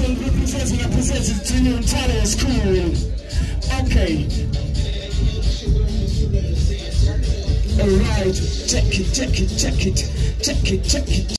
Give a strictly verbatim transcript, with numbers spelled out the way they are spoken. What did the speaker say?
Representing, representing, representing to you Ntare School. Okay. Alright, check it, check it, check it, check it, check it.